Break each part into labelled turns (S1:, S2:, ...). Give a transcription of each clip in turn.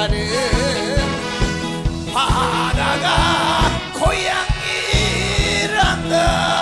S1: 남자는 바다가 고향이란다.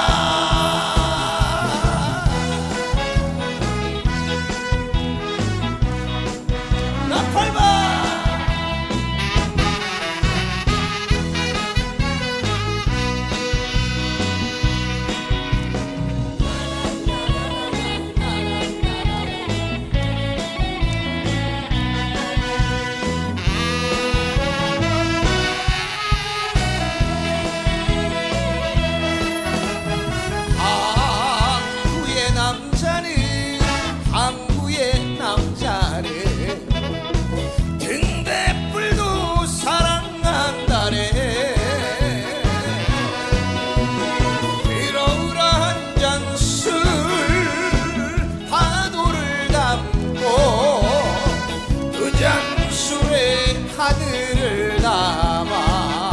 S1: 하늘을 담아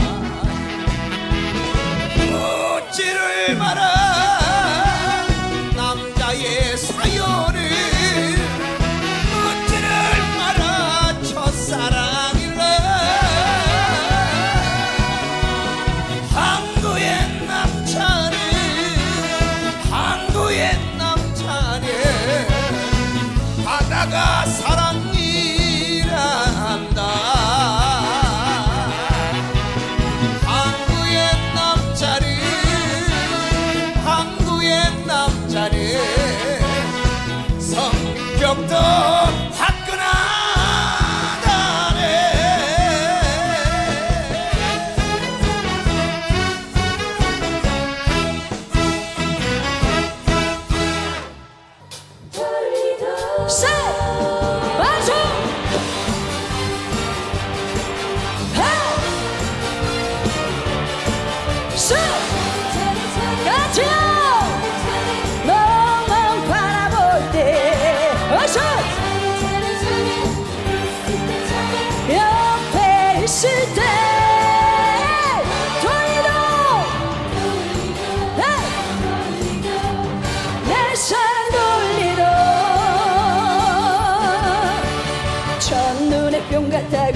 S1: 묻지를 마라 남자의 사연을 묻지를 마라 첫사랑일라. 한국의 남자는 바다가 사랑이란다. 성격도 화끈하다네.
S2: 셋! 맞춰! 셋! 같이요! 너만 바라볼 때 어서! 옆에 있을 때 돌리도 내 사랑 돌리도 첫눈에 뿅 같다고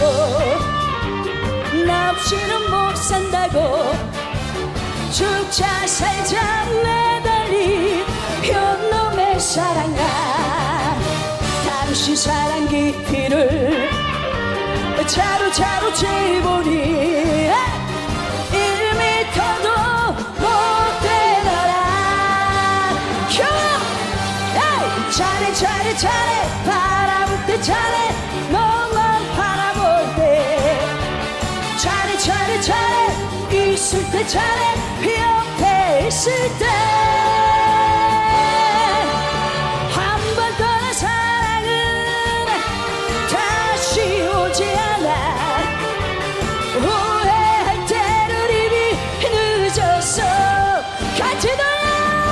S2: 나 없이는 못 산다고 죽자 살자 매달린 현놈의 사랑아 당신 사랑 깊이를 자루 재보니 1미터도 못 되더라. 잘해 바라볼 때 잘해 너만 바라볼 때 잘해 있을 때 잘해 옆에 있을 때 한 번 떠난 사랑은 다시 오지 않아. 후회할 때는 이미 늦었어. 같이 돌려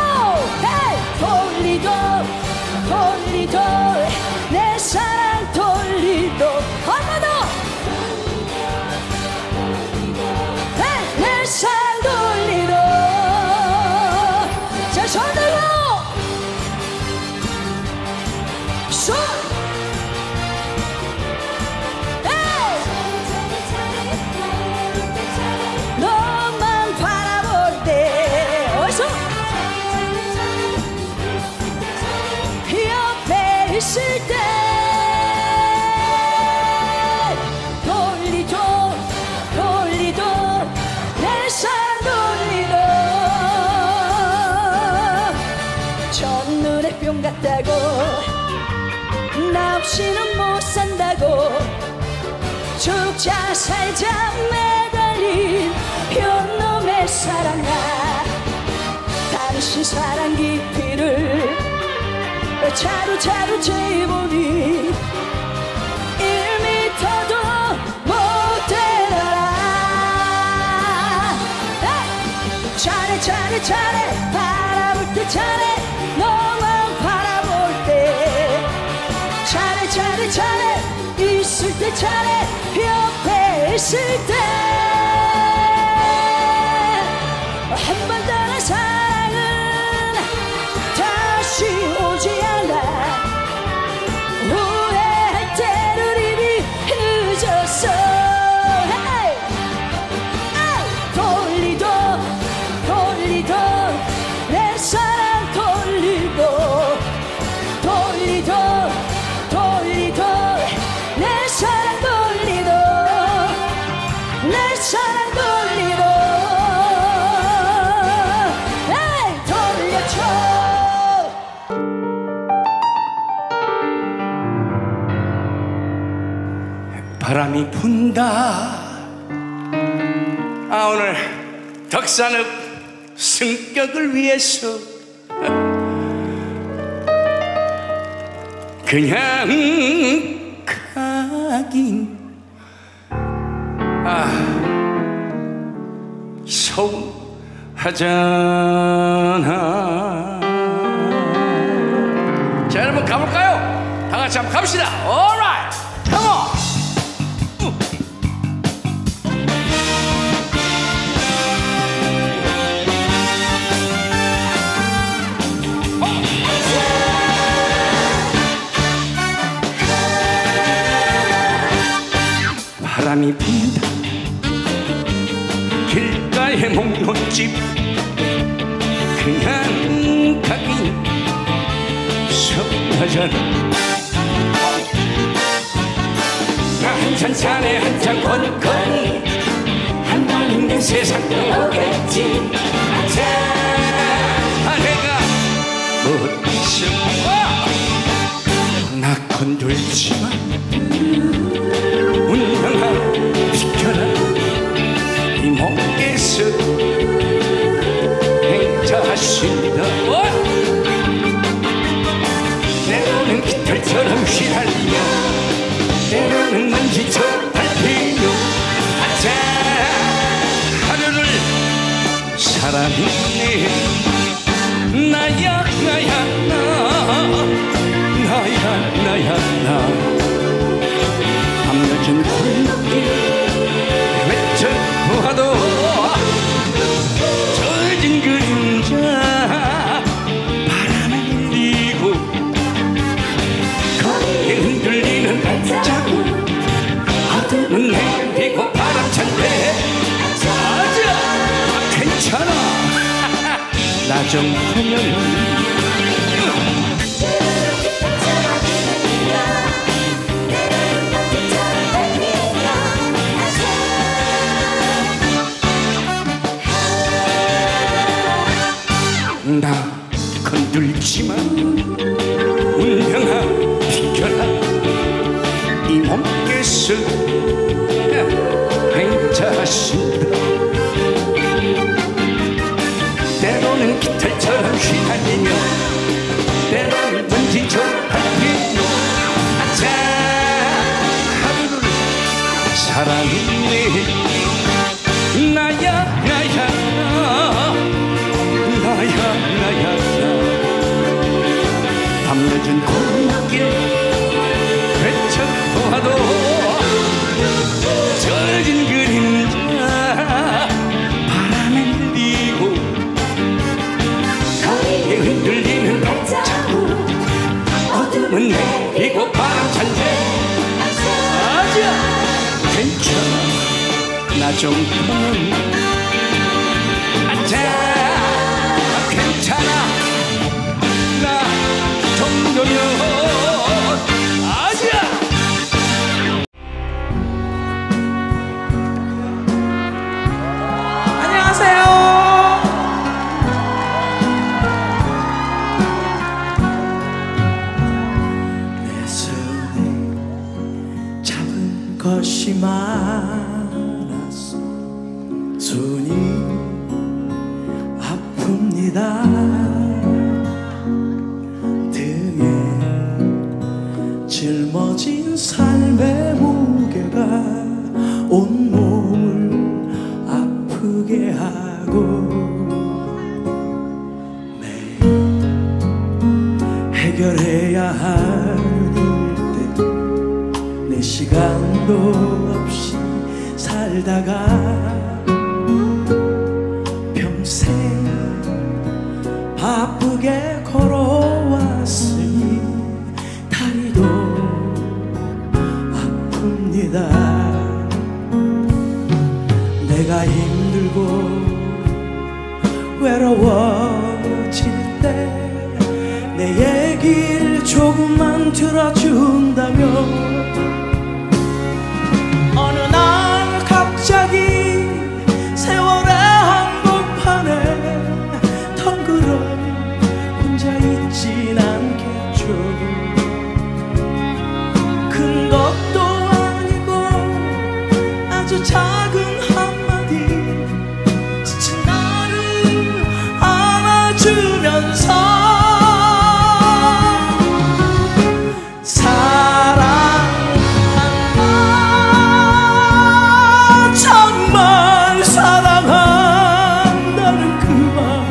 S2: 돌리도 내 사랑 돌리도 한 번 더 내 사랑 돌리도 자 손 들고 손 너만 바라볼 때 어서 옆에 있을 때 돌리도 내 사랑 돌리도 첫눈에 뿅 같다고 나 없이는 못 산다고 죽자 살자 매달린 현놈의 사랑아 당신 사랑 깊이를 자루 재보니 1미터도 못 되더라. 잘해 바라볼 때 잘해 너만 바라볼 때 잘해 있을 때 잘해 옆에 있을 때 한 번 떠난 사랑은 다시 오지 않아. 후회할 때는 이미
S3: 바람이 분다. 오늘 덕산읍 승격을 위해서 그냥 가긴 서운하잖아. 자, 여러분 가볼까요? 다 같이 한번 갑시다. Alright, come on. 바람이 분다. 길가에 목록집 그냥 가긴 서운하잖아. 한잔 차네 한잔 건건이 한번 있는 세상 오겠지. 자, 내가 못했어. 나 건들지마. 운명아 비켜라. 이 목에서 행차하신다. 때로는 깃털처럼 휘날리며 때로는 먼지처럼 밟히며 아차 하루를 살아있네. 나야 나야 나 나야 나야 나 밤늦은 골목길 외쳐보아도 젖은 그림자 바람에 밀리고 거리에 흔들리는 발자국 어둠은 내리고 바람 찬데 맞아 괜찮아. 나 좀 보면 나 건들지마. 운명아 비켜라. 이 몸께서 행차하신다. 때로는 깃털처럼 휘날리며 때로는 먼지처럼 밟히며 아차 하루를 살아있네. 나야 나야 나야 나야 나 밤늦은 골목길 외쳐보아도 젖은 그림자 바람에 밀리고 거리에 흔들리는 발자국 어둠은 내리고 바람 찬데 맞아 괜찮아. 나 좀 아차 괜찮아. 나 정도면 아자.
S4: 안녕하세요. 내 손에 잡은 것이 많아서 손이 아픕니다. 등에 짊어진 삶의 무게가 온몸을 아프게 하고 매일 해결해야 할 일들 내 시간도 없이 살다가 평생 바쁘게 걸어왔으니 다리도 아픕니다. 내가 힘들고 외로워질 때 내 얘기를 조금만 들어준다면 어느 날 갑자기 세월의 한복판에 덩그러니 혼자 있진 않겠죠. 큰 것도 아니고 작은 한마디 지친 나를 안아주면서 사랑한다 정말 사랑한다는 그 말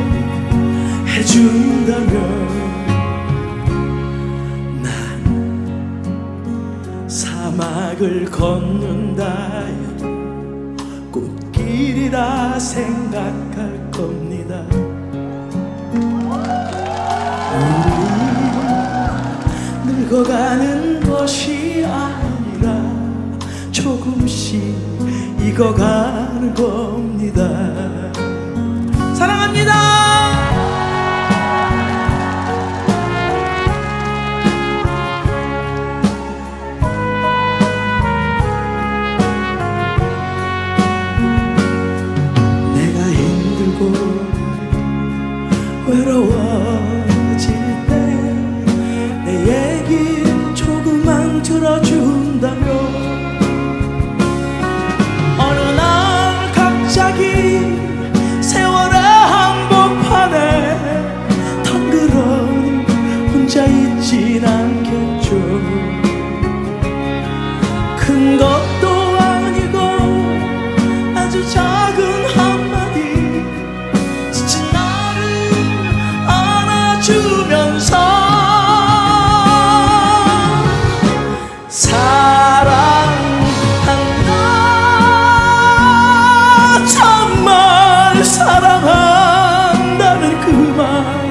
S4: 해준다면 난 사막을 걷는다 꽃길이라 생각할 겁니다. 우리 늙어가는 것이 아니라 조금씩 익어가는 겁니다. 사랑합니다. 외로워질 때 내 얘기 조금만 들어준다면 어느 날 갑자기 세월의 한복판에 덩그러니 혼자 있진 않겠죠. 큰 것도 아니고 아주 작은 한마디 지친 주면서 사랑한다 정말 사랑한다는 그 말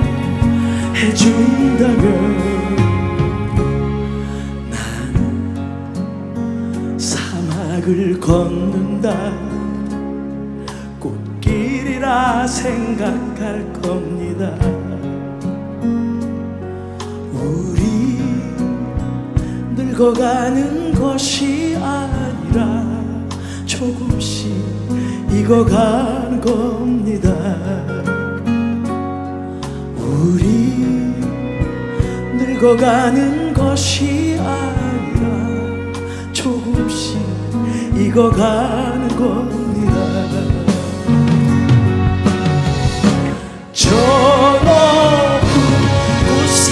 S4: 해준다면 난 사막을 걷는다 꽃길이라 생각할 겁니다. 우리 늙어가는 것이 아니라 조금씩 익어가는 겁니다. 우리 늙어가는 것이 아니라 조금씩 익어가는 겁니다. 저 높은 곳에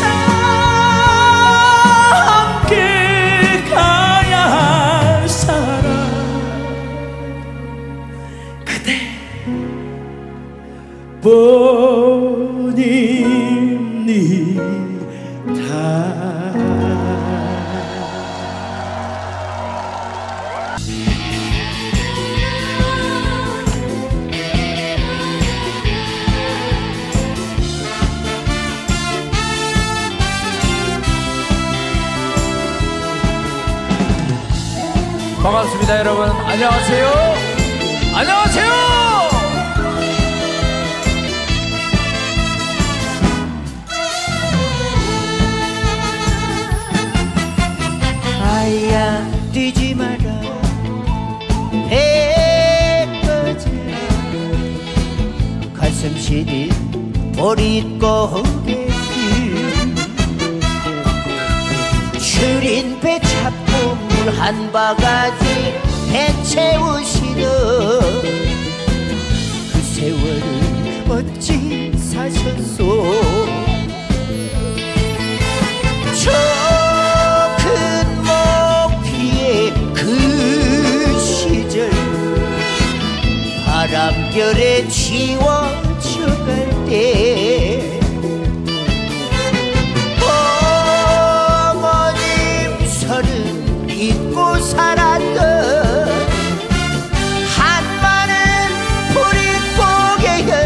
S4: 함께 가야 할 사람 그대 뿐입니다.
S3: 반갑습니다, 여러분. 안녕하세요. 안녕하세요.
S5: 아야 뛰지 마라 배 꺼지라 가슴 시린 보릿고개 추린 배 잡고 물 한 바가지 배 채우시던 그 세월을 어찌 사셨소. 저 큰 목피의 그 시절 바람결에 지워져갈 때 잊고 살았던 한많은 보릿고개에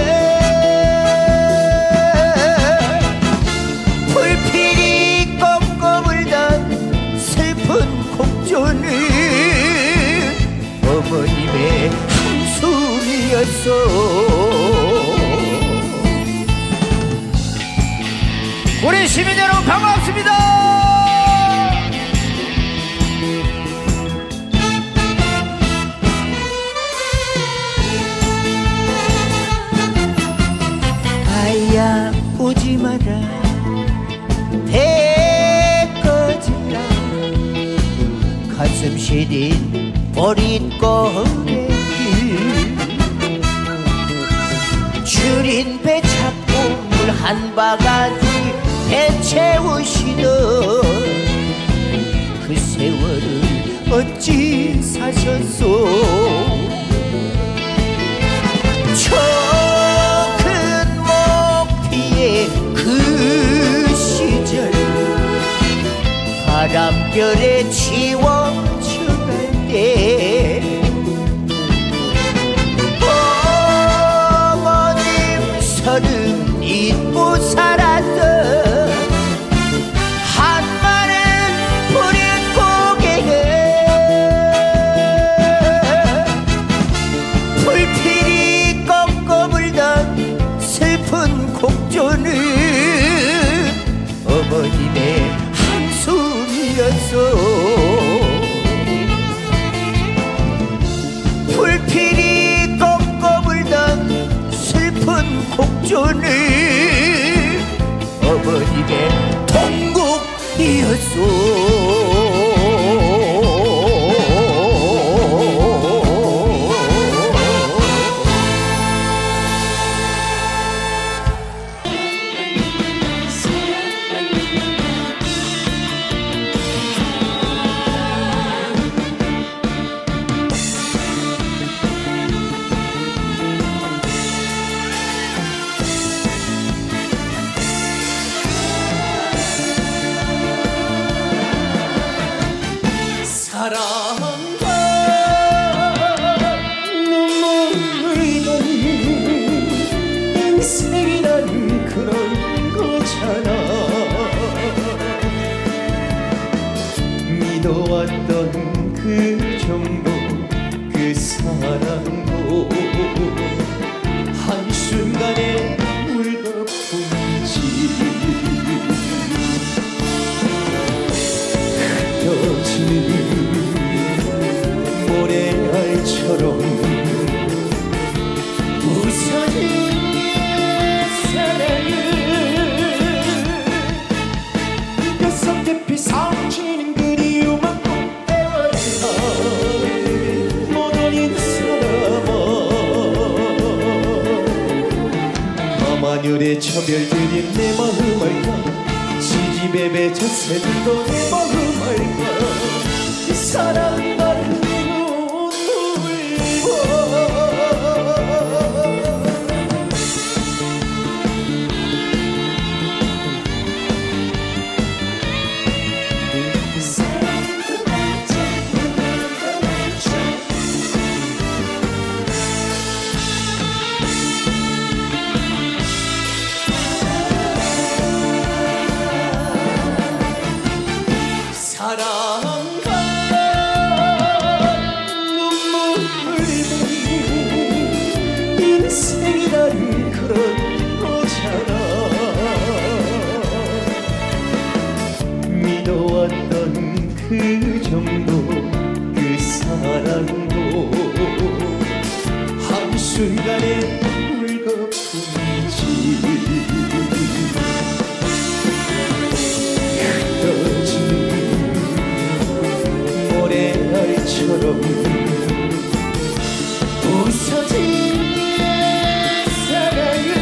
S5: 불필이 꺾어 불던 슬픈 곡조는 어머님의 한숨이었어.
S3: 우리 시민 여러분 반갑습니다.
S5: 아야 오지 마라 배 꺼지라 가슴 시린 머릿고개 줄인 배 잡고 물 한 바가지 배 채우시던 그 세월을 어찌 사셨소. 저 큰 목피의 그 시절 바람결에 지워져갈 때 어머님 서른 잊고 살았던 한 마른 부릿고개에 불필이 꺾어 불던 슬픈 곡조는 어머님의 한숨이었어. 불필이 꺾어 불던 슬픈 곡조는 어머님의 통곡이었어.
S1: 사랑과
S4: 눈물이던 인생이란 그런 거잖아. 믿어왔던 그 정도 그 사랑도 한순간에 물거품이지. 흩어지는 모래알처럼 부서진 사랑을 뼛속 깊이 상치는 그리움만 꽃대월사 못 어린 사람아. 밤하늘에 처별들인 내 마음 알까. 지지배 뱉어 새들도 내 마음 알까. 사랑받는
S1: 사랑과
S4: 눈물 흘리는 인생이란 그런 거잖아. 믿어왔던 그 정도 그 사랑도 한순간에 물거품이지. 모래알처럼 부서진 사랑을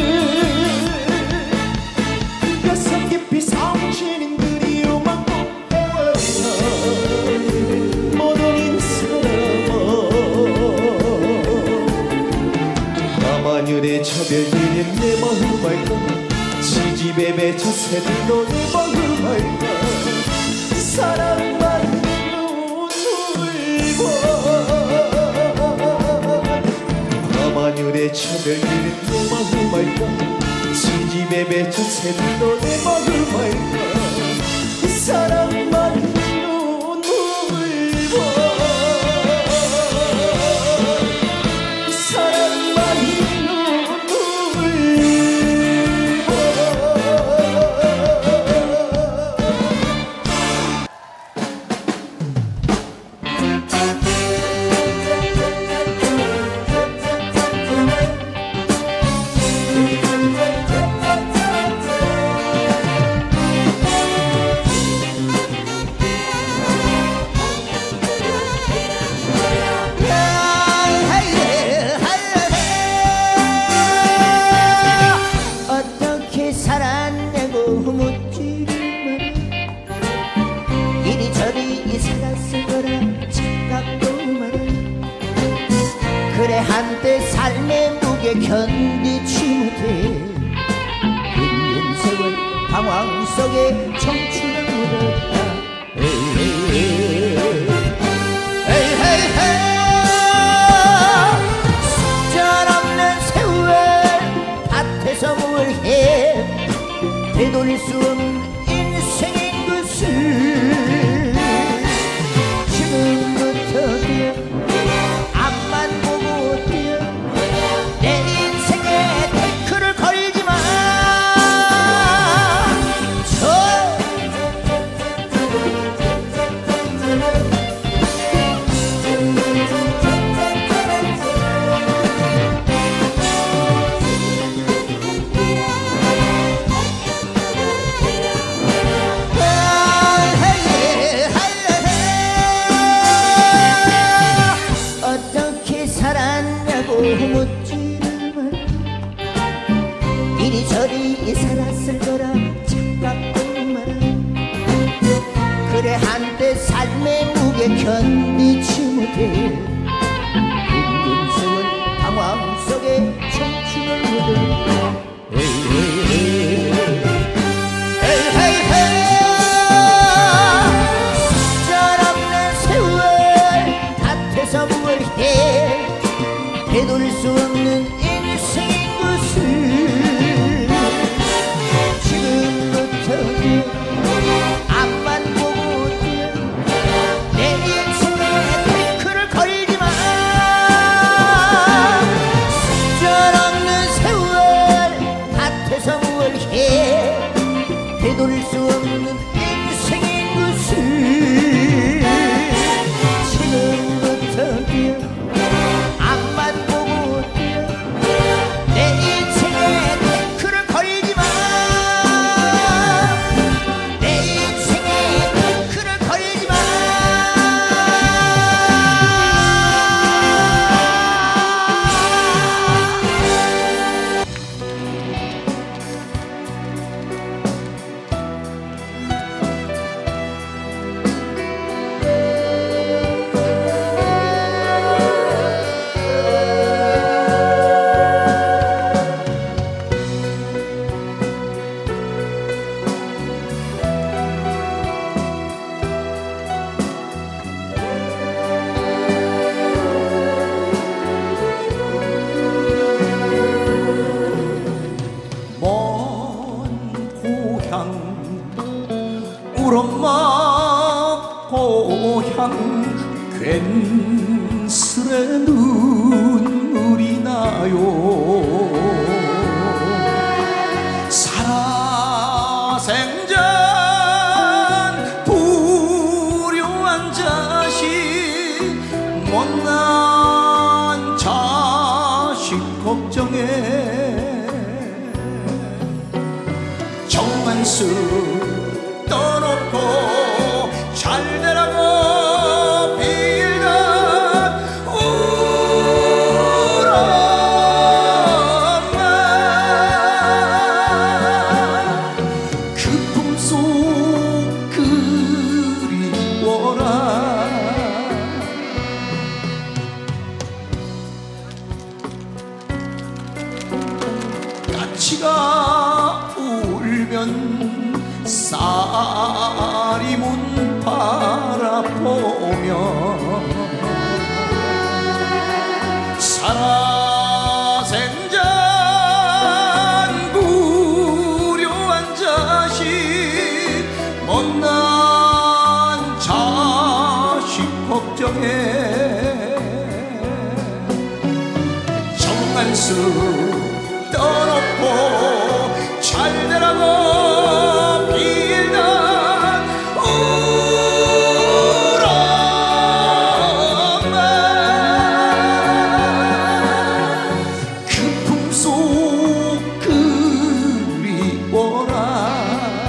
S4: 뼛속 깊이 상치는 그리움만 꽃대월사 못 어린 사람아. 밤하늘에 처별들인 내 마음 알까. 지지배 맺혀 새들도 내 마음 알까. 사랑받는 눈물과 밤하늘에 처별들인 내 마음 알까. 지지배 맺혀 새들도 내 마음 알까. 사랑받는 눈물과 사랑받는 눈물과
S5: 견디지 못해 흘린 세월 방황 속에 청춘을 묻었다. 속절없는 세월 밭에서 뭘 해 되돌릴 수 없는 인생인 것을 지금부터 뛰어 앞만 보고 뛰어 내 인생에 태클을 걸지 마. 어떻게 살았냐고 묻지만 이리저리 살았을 거라 착각도 마라. 그래 한때 삶의 무게 견디지 못해 흘린 세월 방황 속에 청춘을 묻어. 속절없는 세월 밭에서 뭘 해 되돌릴 수 없는 인생인 것을 지금부터 뛰어 앞만 보고 뛰어 내 인생에 태클을 걸지 마. 속절없는 세월 밭에서 뭘 해 되돌릴 수 없는 인생인 것을 지금부터 뛰어 앞만 보고 뛰어 내 인생에 태클을 걸지 마. 내 인생에 태클을 걸지 마.
S1: 우리 엄마 고향 괜스레 눈물이 나요. 살아생전 불효한 자식 못난 자식 걱정에 정만수 떠놓고 잘 되라고 빌던 우리 엄마 그 품속 그리워라. 까치가 울면 쌀이 문 바라보며 살아생전 불효한 자식 못난 자식 걱정에 정만수 떠놓고 잘 되라고 빌던 우리 엄마 그 품속 그리워라.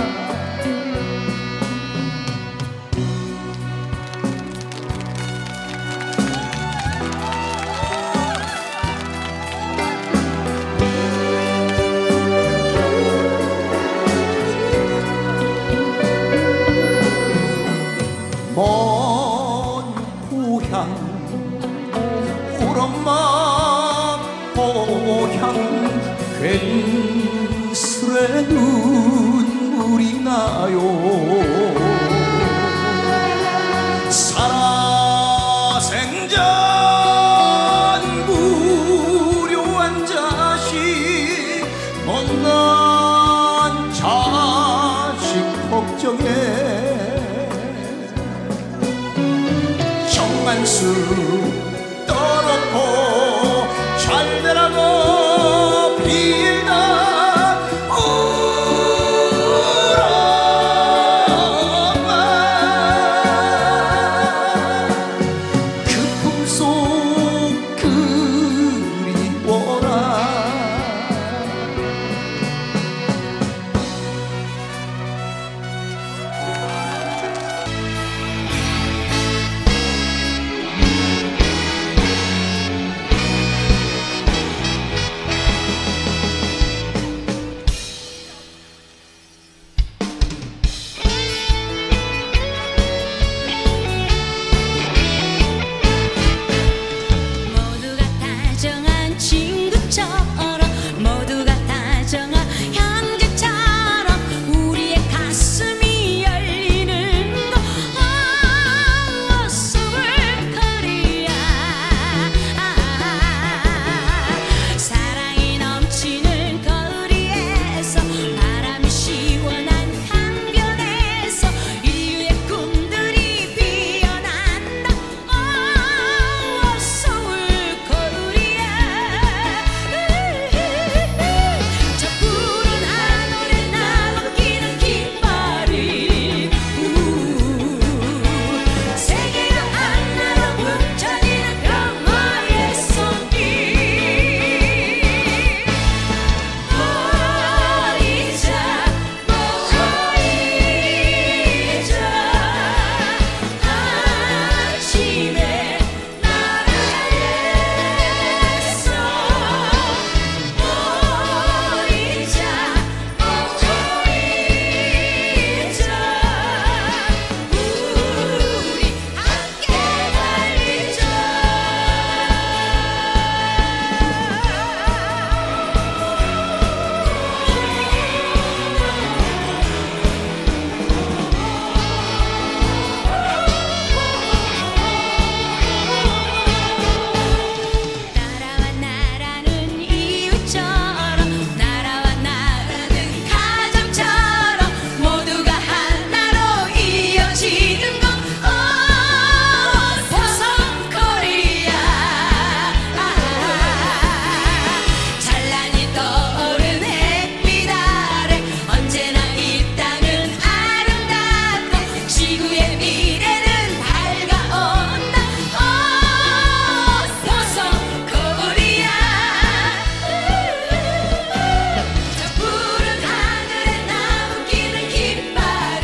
S1: 먼 고향 우리 엄마 고향 고향 괜스레 눈물이 나요. 살아생전 무료한 자식 못난 자식 걱정에 정만수 떠놓고 잘 되라고 빌다 울어봐. 그 품속 그리워라.
S2: 모두가 다정한 친구처럼 모두가 다정한 형제처럼 우리의 가슴이 열리는 곳 서울 코리아. 사랑이 넘치는 거리에서 바람이 시원한 강변에서 인류의 꿈들이 피어난다. 서울 코리아. 저 푸른 하늘에 나눠기는 깃발이 세계가 하나로 뭉쳐지는 평화의 손길. 모이자 모이자 아침에 나라에서 모이자 모이자 우리 함께 달리자. 나라와 나라는 이웃처럼 나라와 나라는 가정처럼 모두가 하나로 이어지는 것 보성 코리아. 찬란히 떠오른 햇빛 아래 언제나 이 땅은 아름답고 지구의 미래는 밝아온다. 보성 코리아. 저 푸른 하늘에 남기는 깃발은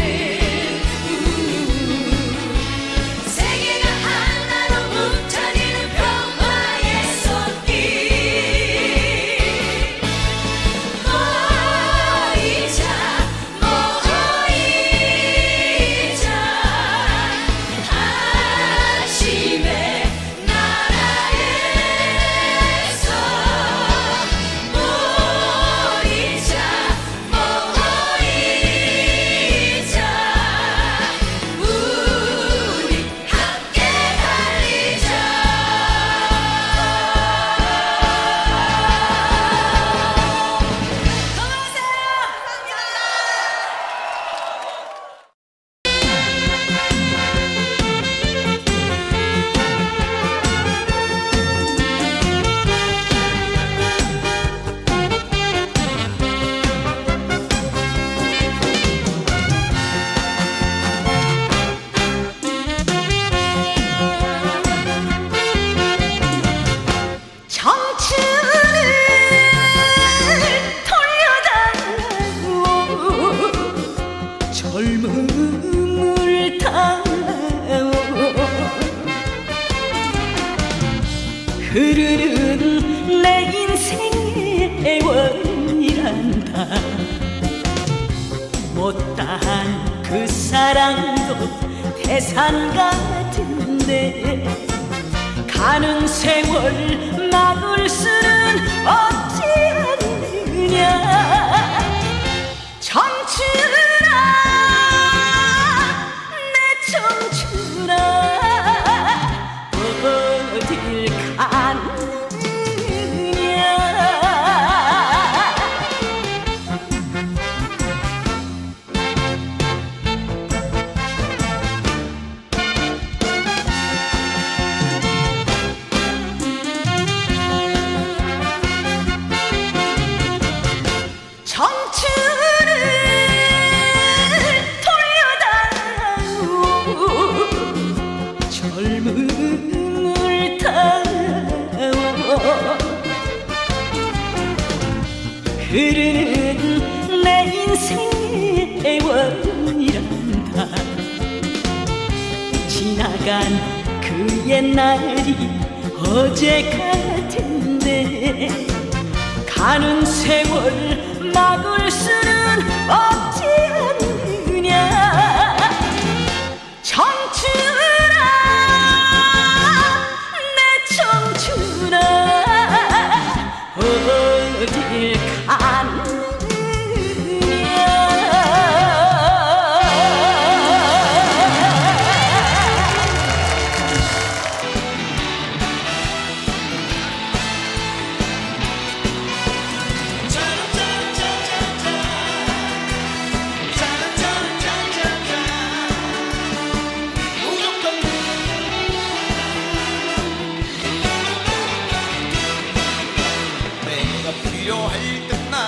S2: 세계가 하나로 뭉쳐지는 평화의 손길. 모이자 모이자 아침에 나라에서 모이자 모이자 우리 함께 달리자. 청춘을 돌려달라고 젊음을 달라고 흐르는 내 인생의 애원이란다. 못다한 그 사랑도 태산 같은데 가는 세월 막을 수는 없다. 어딜 가느냐. 청춘을 돌려다오 젊음을 타워 흐르는 내 인생의 애원이란다. 지나간 그 옛날이 어제 같은데 가는 세월 막을 수는 없지 않느냐. 청춘아 내 청춘아 어딜 가느냐.
S1: 필요할 때 난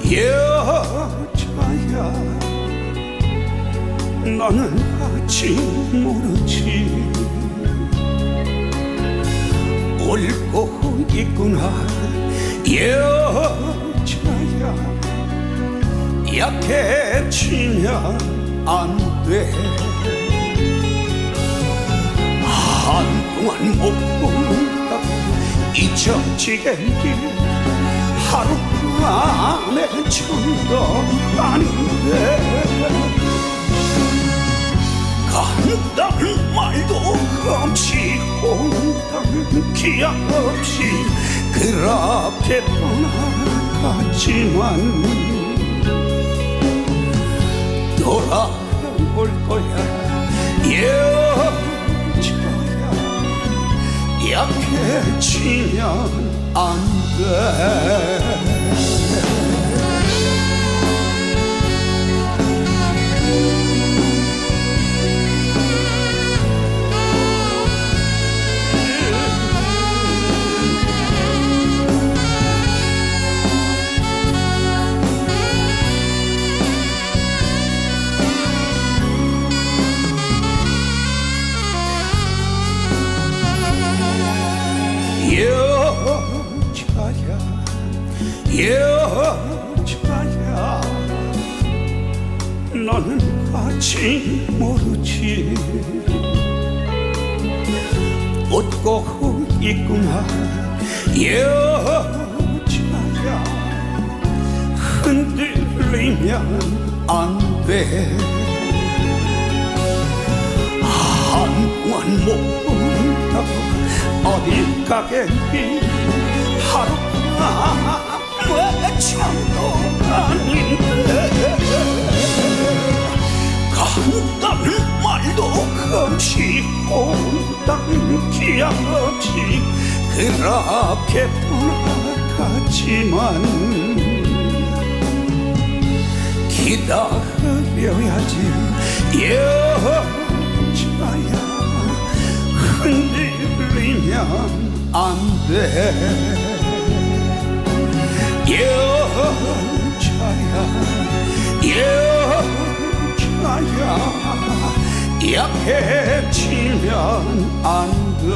S1: 여자야 너는 아직 모르지 울고 있구나 여자야 약해지면 안돼 한동안 못 본다고 잊혀지겠길 하루 안에 전도 아닌데 간다는 말도 없이 온다는 기약 없이 그렇게 떠나갔지만 돌아올 거야 여자야 약해지면 안 돼. 여자야 너는 아직 모르지 웃고 있구나 여자야 흔들리면 안돼 한동안 못 본다고 어딜 가겠니 하루 참도 아닌데 간다는 말도 없이 온다는 기약 없이 그렇게 떠나갔지만 기다려야지 여자야 흔들리면 안돼 여자야 약해지면 안 돼.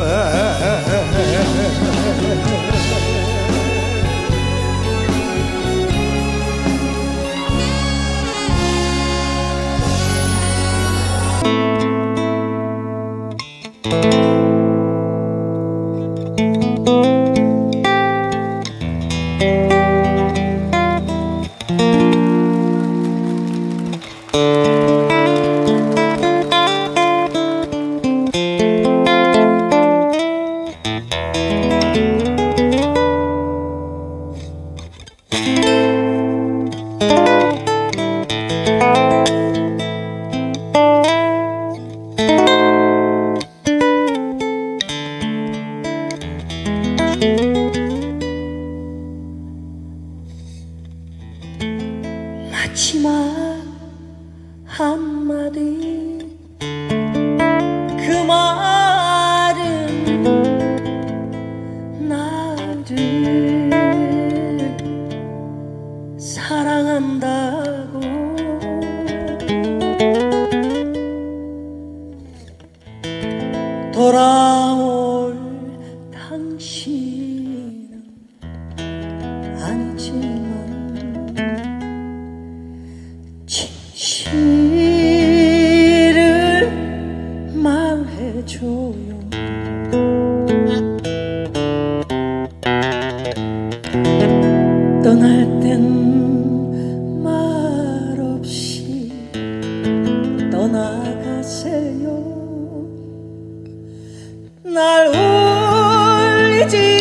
S2: 마지막 한마디 그 말은 나를 사랑한다고 돌아올 당신은 아니지만 진실을 말해줘요. 떠날 땐 말없이 떠나가세요. 날 울리지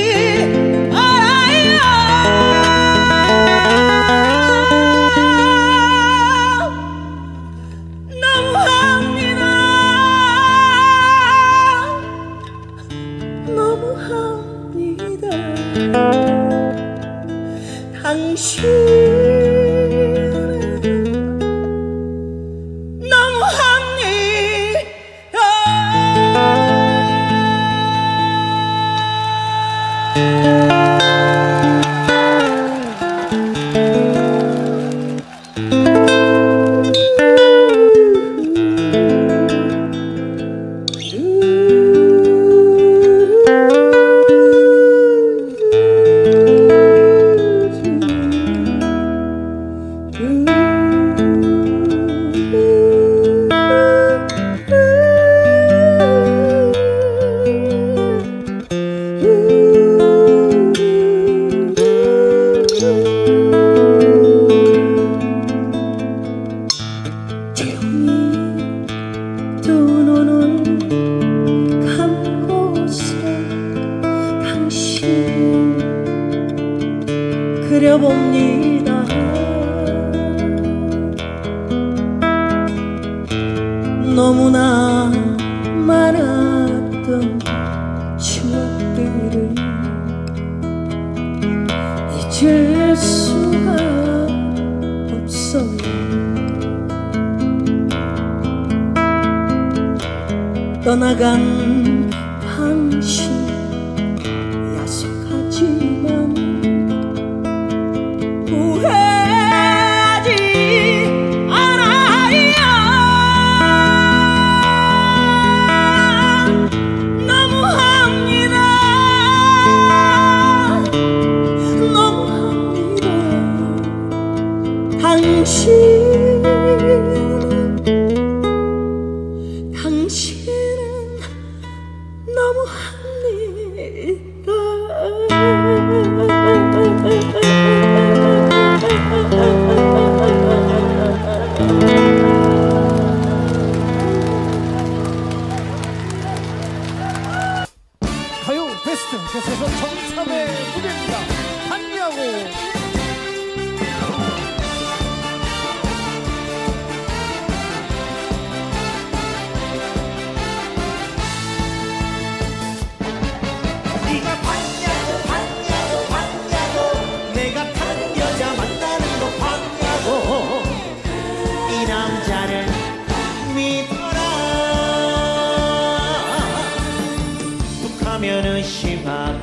S6: 떠나간 당신 야속하지만 후회하지 않아요. 너무합니다. 너무합니다. 당신은 너무합니다.
S7: 가요 베스트 계속해서 정삼의 무대입니다. 봤냐고.
S4: 네가 봤냐고 봤냐고 봤냐고 내가 다른 여자 만나는 거 봤냐고 이 남자를 믿어라. 툭하면 의심하고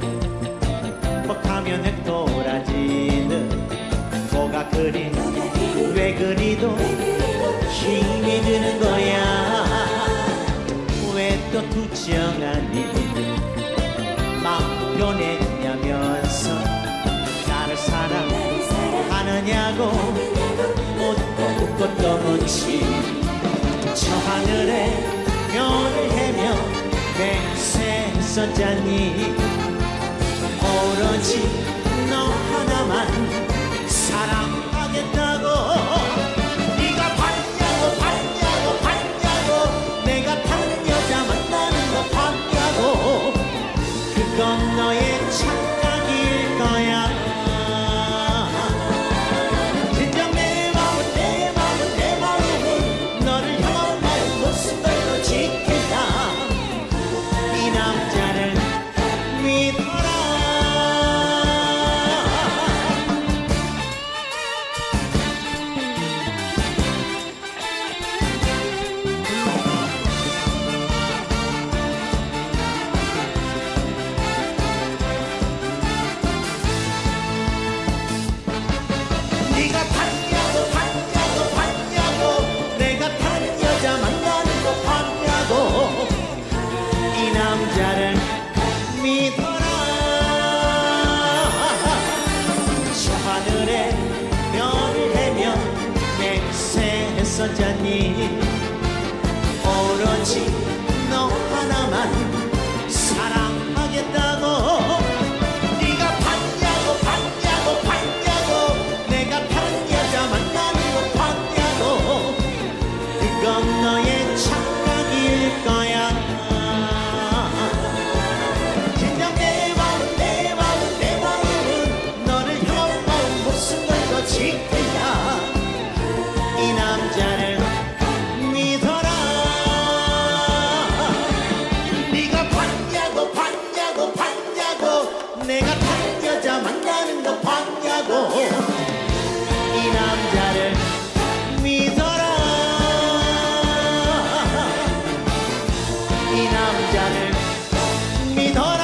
S4: 퍽하면 획도라지는 뭐가 그리 왜 그리도 힘이 드는 거야. 왜 또 투정하니 막 변했냐면서 나를 사랑하느냐고 묻고 또 묻지. 저 하늘에 별을 헤며 맹세했었잖니. 오로지 너 하나만 사랑하겠다고. 네가 봤냐고 봤냐고 봤냐고 내가 다른 여자 만나는 거 봤냐고. 그건 너의 착각일 거야. 진정 내 마음은 너를 향한 나의 모습으로 지킨다. 이 남자를 믿어라. 네가 봤냐고 봤냐고 봤냐고 내가 다른 여자 만나는 거 봤냐고. 이 남자를 믿어라. 저 하늘에 별을 헤며 맹세했었잖니. 오로지 너 하나만 사랑하겠다고. 네가 봤냐고 봤냐고 봤냐고 내가 다른 여자 만나는 거 봤냐고. 그건 너의 착각일 거야. 진정 내 마음은 너를 향한 마음 모습 걸고 지킨다. 이 남자를 믿어라. 네가 봤냐고 봤냐고 봤냐고 내가 다른 여자 만나는 거 봤냐고. 이 남자를 믿어라. 이 남자를 믿어라.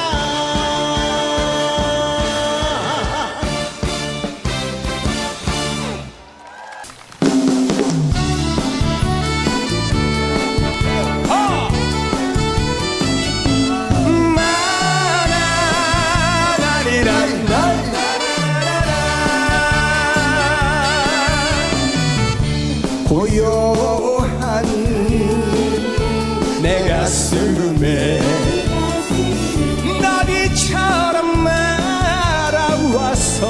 S1: 고요한 내 가슴에 나비처럼 날아와서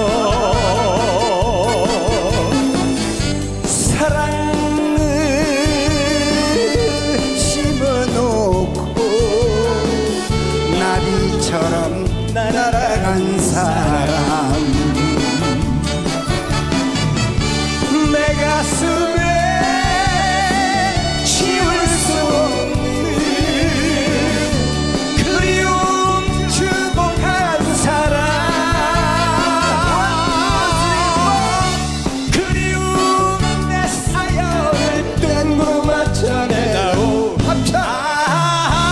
S1: 사랑을 심어놓고 나비처럼 날아간 사람. 내 가슴에 지울 수 없는 그리움 주고 간 사람. 그리움 내 사연을 땡으로 맞춰내다오. 합쳐.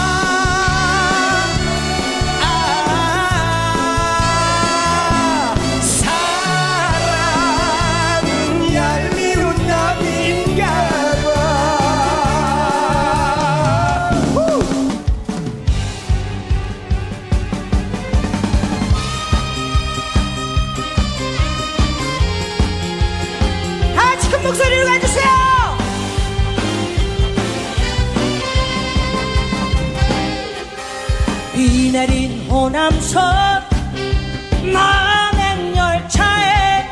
S6: 비 내린 호남선 만행열차에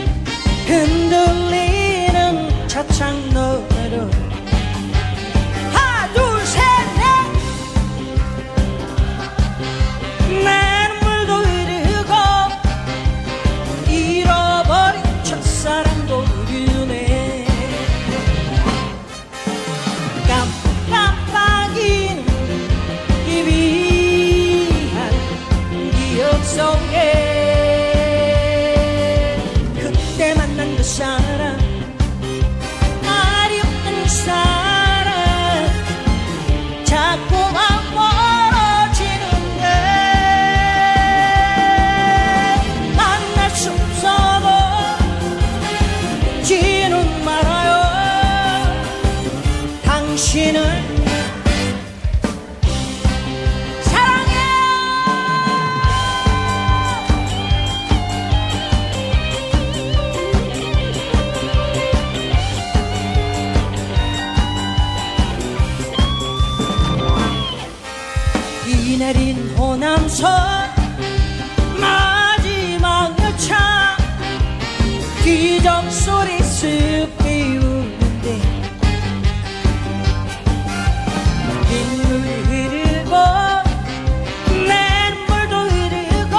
S6: 흔들리는 차창 너머로 하나 둘 셋 넷 내 눈물도 흐르고 잃어버린 첫사랑도 흐르네 깜빡이는 희미한 기억 속에 그때 만난 그 사람 말이 없는 그 사람 자꾸만 멀어지는데 만날 수 없어도 잊지는 말아요 당신을 비 내린 호남선 마지막 열차 기적소리 쓱 비우는데 빗물 흐르고 내 눈물도 흐르고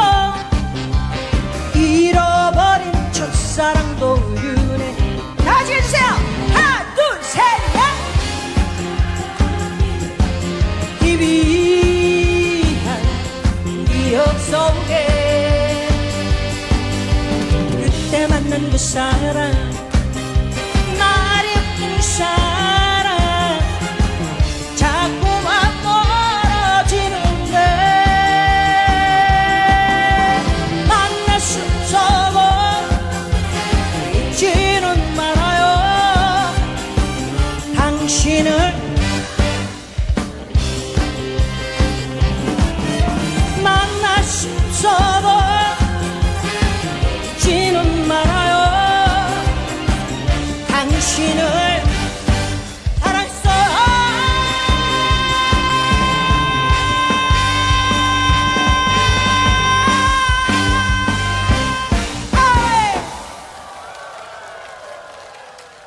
S6: 잃어버린 첫사랑도 흐르네 다시 해주세요 하나 둘 셋 넷 기억 속에 그때 만난 그 사람